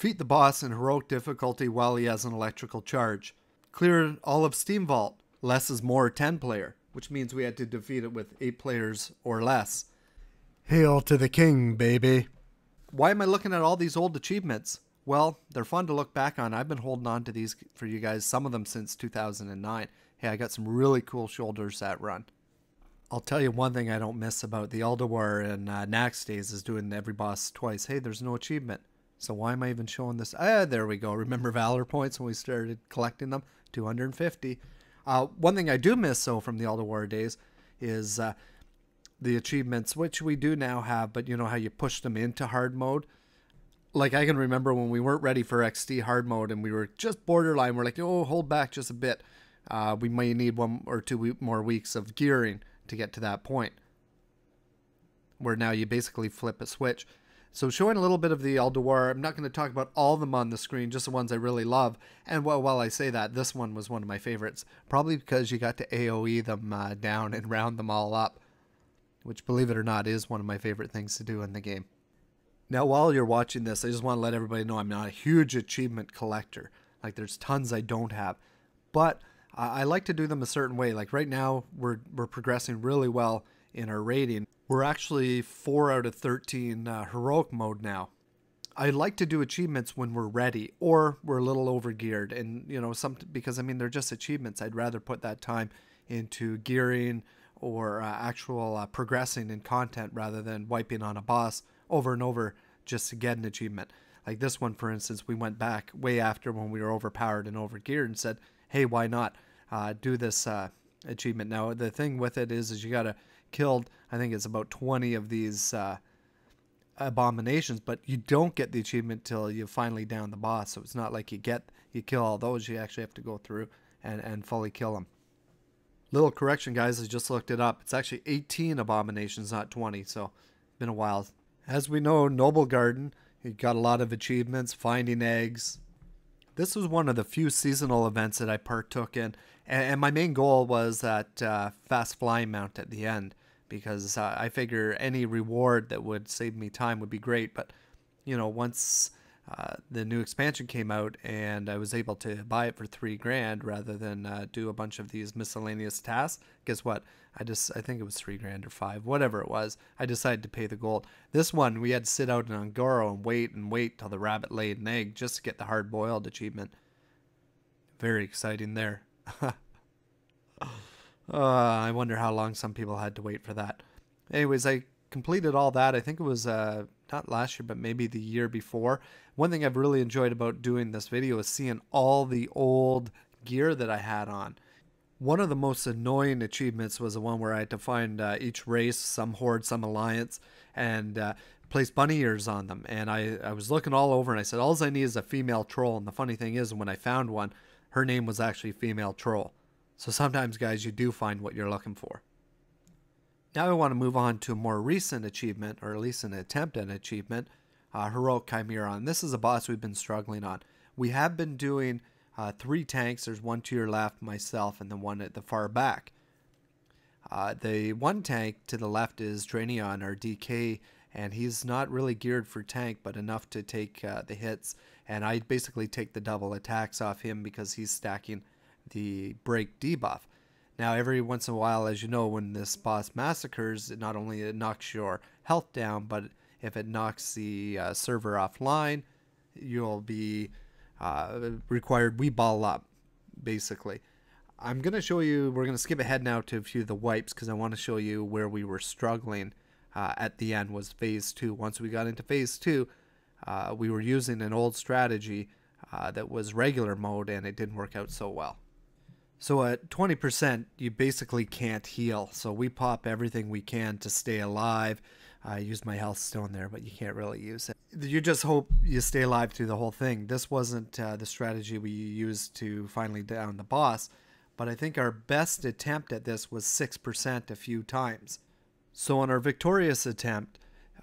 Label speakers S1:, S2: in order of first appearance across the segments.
S1: Defeat the boss in heroic difficulty while he has an electrical charge. Clear all of Steam Vault. Less is more 10 player, which means we had to defeat it with 8 players or less. Hail to the king, baby. Why am I looking at all these old achievements? Well, they're fun to look back on. I've been holding on to these for you guys, some of them since 2009. Hey, I got some really cool shoulders that run. I'll tell you one thing I don't miss about the Ulduar and Naxx days is doing every boss twice. Hey, there's no achievement. So why am I even showing this? There we go. Remember Valor points when we started collecting them? 250. One thing I do miss, though, from the Ulduar days is the achievements, which we do now have, but you know how you push them into hard mode? Like, I can remember when we weren't ready for XD hard mode and we were just borderline. We're like, oh, hold back just a bit. We may need 1 or 2 more weeks of gearing to get to that point, where now you basically flip a switch. So showing a little bit of the Ulduar, I'm not going to talk about all of them on the screen, just the ones I really love. And while I say that, this one was one of my favorites, probably because you got to AoE them down and round them all up, which, believe it or not, is one of my favorite things to do in the game. Now, while you're watching this, I just want to let everybody know I'm not a huge achievement collector. Like, there's tons I don't have, but I like to do them a certain way. Like right now, we're progressing really well in our rating. We're actually 4 out of 13 heroic mode now. I like to do achievements when we're ready or we're a little over geared, and you know, because I mean they're just achievements. I'd rather put that time into gearing or actual progressing in content rather than wiping on a boss over and over just to get an achievement. Like this one, for instance, we went back way after when we were overpowered and overgeared and said, hey, why not do this achievement? Now, the thing with it is you got to kill, I think it's about 20 of these abominations, but you don't get the achievement till you finally down the boss. So it's not like you kill all those. You actually have to go through and fully kill them. Little correction, guys, I just looked it up. It's actually 18 abominations, not 20, so been a while. As we know, Noble Garden, you got a lot of achievements, finding eggs. This was one of the few seasonal events that I partook in, and my main goal was that fast flying mount at the end, because I figure any reward that would save me time would be great. But you know, once the new expansion came out and I was able to buy it for $3,000 rather than do a bunch of these miscellaneous tasks, guess what? I think it was $3,000 or $5,000, whatever it was. I decided to pay the gold. This one, we had to sit out in Un'Goro and wait till the rabbit laid an egg just to get the hard boiled achievement. Very exciting there. I wonder how long some people had to wait for that. Anyways, I completed all that. I think it was not last year, but maybe the year before. One thing I've really enjoyed about doing this video is seeing all the old gear that I had on. One of the most annoying achievements was the one where I had to find each race, some horde, some alliance, and place bunny ears on them. And I was looking all over and I said, all I need is a female troll. And the funny thing is, when I found one, her name was actually Female Troll. So sometimes, guys, you do find what you're looking for. Now I want to move on to a more recent achievement, or at least an attempt at an achievement, Heroic Chimeron. This is a boss we've been struggling on. We have been doing 3 tanks. There's one to your left, myself, and then one at the far back. The one tank to the left is Draenion, our DK, and he's not really geared for tank, but enough to take the hits. And I basically take the double attacks off him because he's stacking the break debuff. Now, every once in a while, as you know, when this boss massacres, not only it knocks your health down, but if it knocks the server offline, you'll be required Weeball up, basically. I'm going to show you, we're going to skip ahead now to a few of the wipes, because I want to show you where we were struggling at the end was Phase 2. Once we got into Phase 2, we were using an old strategy that was regular mode, and it didn't work out so well. So at 20%, you basically can't heal. So we pop everything we can to stay alive. I used my health stone there, but you can't really use it. You just hope you stay alive through the whole thing. This wasn't the strategy we used to finally down the boss, but I think our best attempt at this was 6% a few times. So on our victorious attempt,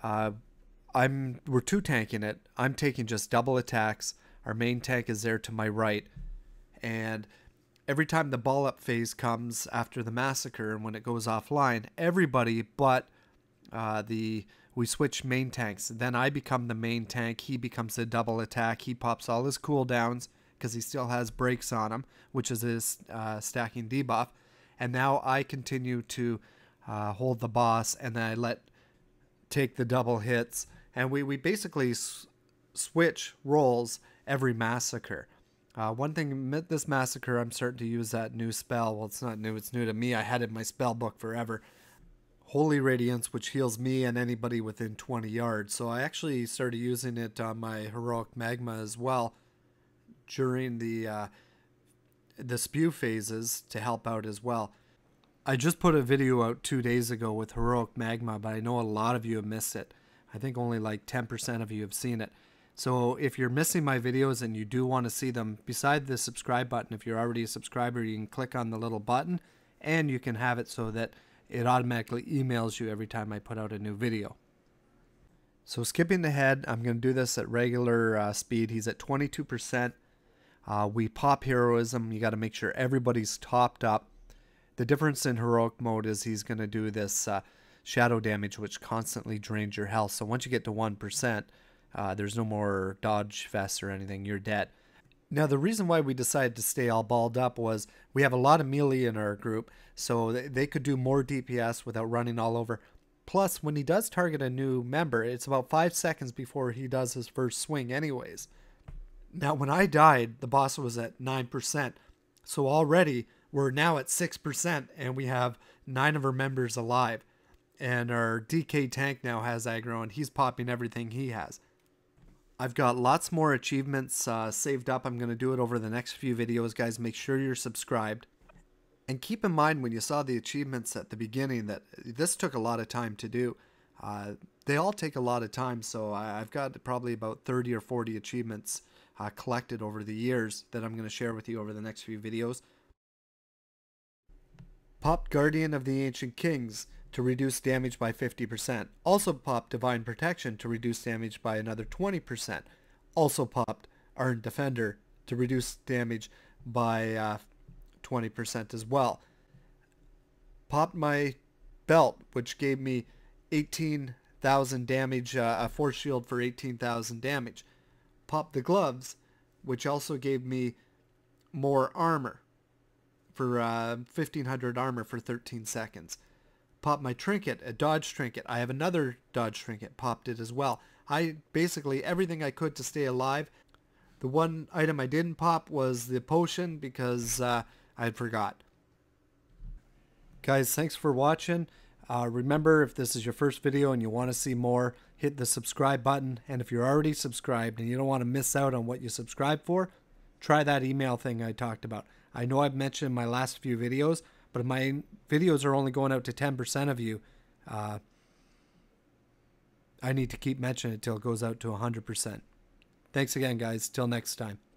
S1: we're 2 tanking it. I'm taking just double attacks. Our main tank is there to my right, and every time the ball up phase comes after the massacre and when it goes offline, everybody but the we switch main tanks. Then I become the main tank. He becomes the double attack. He pops all his cooldowns because he still has breaks on him, which is his stacking debuff. And now I continue to hold the boss, and then I take the double hits. And we basically switch roles every massacre. One thing, this massacre, I'm starting to use that new spell. Well, it's not new, it's new to me. I had it in my spell book forever. Holy Radiance, which heals me and anybody within 20 yards. So I actually started using it on my Heroic Magma as well during the spew phases to help out as well. I just put a video out 2 days ago with Heroic Magma, but I know a lot of you have missed it. I think only like 10% of you have seen it. So if you're missing my videos and you do want to see them, beside the subscribe button, if you're already a subscriber, you can click on the little button and you can have it so that it automatically emails you every time I put out a new video. So skipping ahead, I'm going to do this at regular speed. He's at 22%. We pop heroism. You got to make sure everybody's topped up. The difference in heroic mode is he's going to do this shadow damage, which constantly drains your health. So once you get to 1%, there's no more dodge vests or anything. You're dead. Now, the reason why we decided to stay all balled up was we have a lot of melee in our group, so they could do more DPS without running all over. Plus, when he does target a new member, it's about 5 seconds before he does his first swing anyways. Now, when I died, the boss was at 9%. So already, we're now at 6%, and we have 9 of our members alive. And our DK tank now has aggro, and he's popping everything he has. I've got lots more achievements saved up. I'm going to do it over the next few videos, guys. Make sure you're subscribed. And keep in mind when you saw the achievements at the beginning that this took a lot of time to do. They all take a lot of time, so I've got probably about 30 or 40 achievements collected over the years that I'm going to share with you over the next few videos. Popped Guardian of the Ancient Kings to reduce damage by 50%. Also popped Divine Protection to reduce damage by another 20%. Also popped Arn Defender to reduce damage by 20% as well. Popped my belt, which gave me 18,000 damage, a force shield for 18,000 damage. Popped the gloves, which also gave me more armor for 1,500 armor for 13 seconds. Popped my trinket, a dodge trinket. I have another dodge trinket, popped it as well. I basically everything I could to stay alive. The one item I didn't pop was the potion because I forgot. Guys, thanks for watching. Remember, if this is your first video and you want to see more, hit the subscribe button. And if you're already subscribed and you don't want to miss out on what you subscribe for, try that email thing I talked about. I know I've mentioned in my last few videos, but if my videos are only going out to 10% of you, I need to keep mentioning it till it goes out to 100%. Thanks again, guys. Till next time.